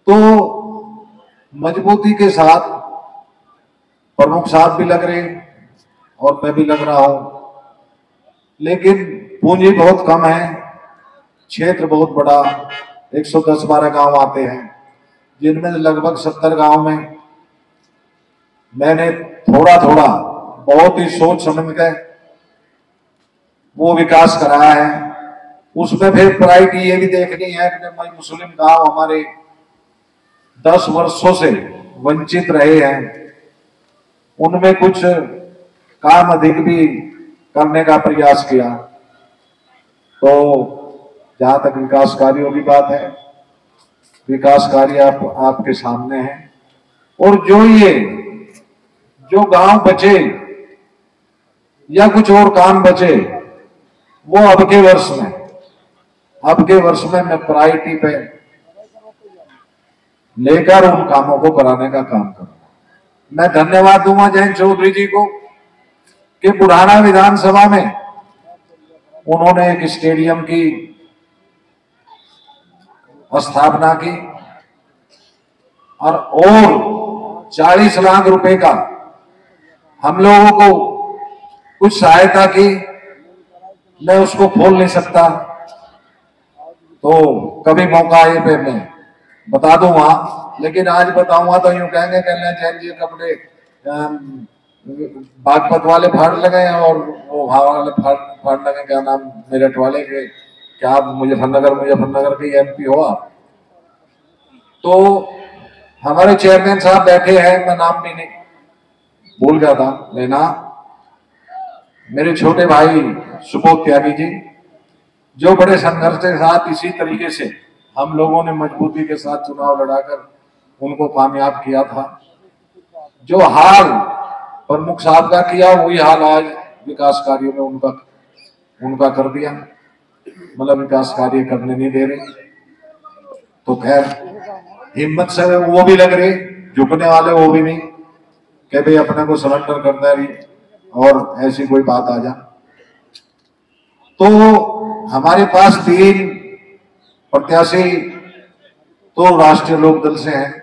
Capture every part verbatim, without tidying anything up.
तो मजबूती के साथ प्रमुख साहब भी लग रहे और मैं भी लग रहा हूं, लेकिन पूंजी बहुत कम है, क्षेत्र बहुत बड़ा, एक सौ दस बारह गांव आते हैं, जिनमें लगभग सत्तर गांव में मैंने थोड़ा थोड़ा बहुत ही सोच समझ के वो विकास कराया है। उसमें फिर प्रायोरिटी ये भी देखनी है कि मुस्लिम गांव हमारे दस वर्षों से वंचित रहे हैं, उनमें कुछ काम अधिक भी करने का प्रयास किया। तो जहां तक विकास कार्यों की बात है, विकास कार्य आप, आपके सामने है। और जो ये जो गांव बचे या कुछ और काम बचे, वो अब के वर्ष में अब के वर्ष में मैं प्रायोरिटी पे लेकर उन कामों को कराने का काम करूंगा। मैं धन्यवाद दूंगा जयंत चौधरी जी को कि बुढ़ाना विधानसभा में उन्होंने एक स्टेडियम की स्थापना की और और चालीस लाख रुपए का हम लोगों को कुछ सहायता की। मैं उसको खोल नहीं सकता, तो कभी मौका आए पे मैं बता दूंगा, लेकिन आज बताऊंगा तो यूं कहेंगे कल्याण जैन जी कपड़े बागपत वाले फाड़ लगे और वो वाले फाड़ फाड़ लगे, क्या नाम मेरठ वाले के, क्या मुजफ्फरनगर मुजफ्फरनगर के एमपी हुआ। तो हमारे चेयरमैन साहब बैठे हैं, मैं नाम भी नहीं भूल गया था लेना, मेरे छोटे भाई सुबोध त्यागी जी, जो बड़े संघर्ष के साथ इसी तरीके से हम लोगों ने मजबूती के साथ चुनाव लड़ाकर उनको कामयाब किया था। जो हाल प्रमुख साहब का किया वही हाल आज विकास कार्यों में उनका उनका कर दिया, मतलब विकास कार्य करने नहीं दे रहे। तो खैर हिम्मत से वो भी लग रहे, झुकने वाले वो भी नहीं कि भाई अपने को सरेंडर करना रही और ऐसी कोई बात आ जा। तो हमारे पास तीन प्रत्याशी तो राष्ट्रीय लोकदल से हैं,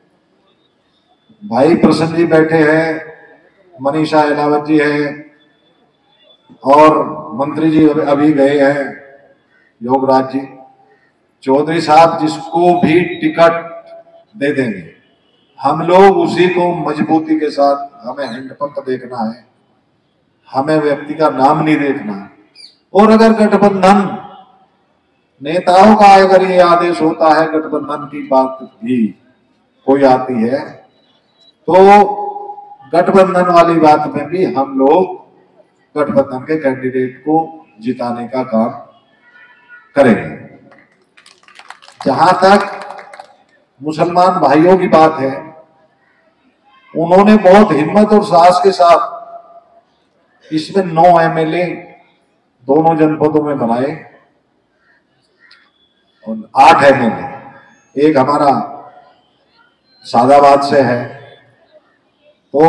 भाई प्रसन्न जी बैठे हैं, मनीषा अहलावत जी है और मंत्री जी अभी गए हैं योगराज जी। चौधरी साहब जिसको भी टिकट दे देंगे हम लोग उसी को मजबूती के साथ, हमें हैंडपंप देखना है, हमें व्यक्ति का नाम नहीं देखना। और अगर गठबंधन नेताओं का अगर ये आदेश होता है, गठबंधन की बात भी कोई आती है, तो गठबंधन वाली बात में भी हम लोग गठबंधन के कैंडिडेट को जिताने का काम करेंगे। जहां तक मुसलमान भाइयों की बात है, उन्होंने बहुत हिम्मत और साहस के साथ इसमें नौ एमएलए दोनों जनपदों में बनाए और आठ एमएलए, एक हमारा सादाबाद से है, तो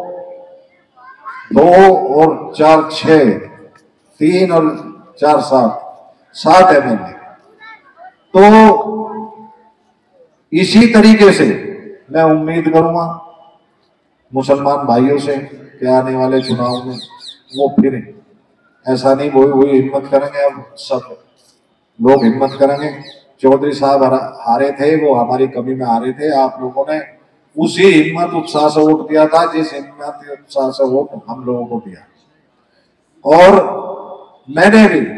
दो और चार छह, तीन और चार सात, सात एमएलए। तो इसी तरीके से मैं उम्मीद करूंगा मुसलमान भाइयों से कि आने वाले चुनाव में वो फिर ऐसा नहीं वही वही हिम्मत करेंगे, अब सब लोग हिम्मत करेंगे। चौधरी साहब हारे थे, वो हमारी कमी में हारे थे, आप लोगों ने उसी हिम्मत उत्साह से वोट दिया था जिस हिम्मत उत्साह से वोट हम लोगों को दिया। और मैंने भी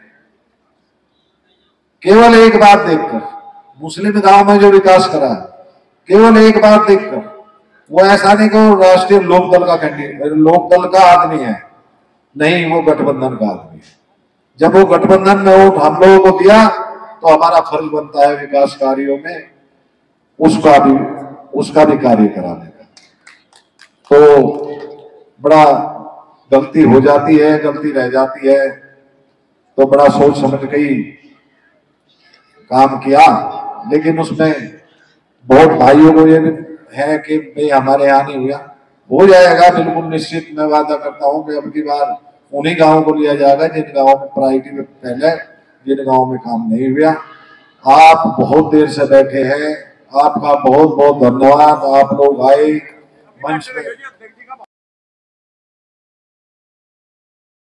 केवल एक बात देखकर मुस्लिम गांव में जो विकास करा है, केवल एक बात देखकर, वो ऐसा नहीं कि वो राष्ट्रीय लोकदल का कैंडिडेट लोकदल का आदमी है, नहीं, वो गठबंधन का आदमी है। जब वो गठबंधन में वोट हम लोगों को दिया तो हमारा फर्ज बनता है विकास कार्यों में उसका भी उसका भी कार्य कराने का। तो बड़ा गलती हो जाती है, गलती रह जाती है, तो बड़ा सोच समझ के ही काम किया। लेकिन उसमें बहुत भाइयों को ये है कि भाई हमारे यहाँ नहीं हुआ, हो जाएगा बिल्कुल निश्चित। मैं वादा करता हूँ कि अब की बार उन्हीं गांवों को लिया जाएगा जिन गांवों में प्रायोरिटी में पहले, जिन गांवों में काम नहीं हुआ। आप बहुत देर से बैठे हैं, आपका बहुत बहुत धन्यवाद। आप लोग आए मंच पे।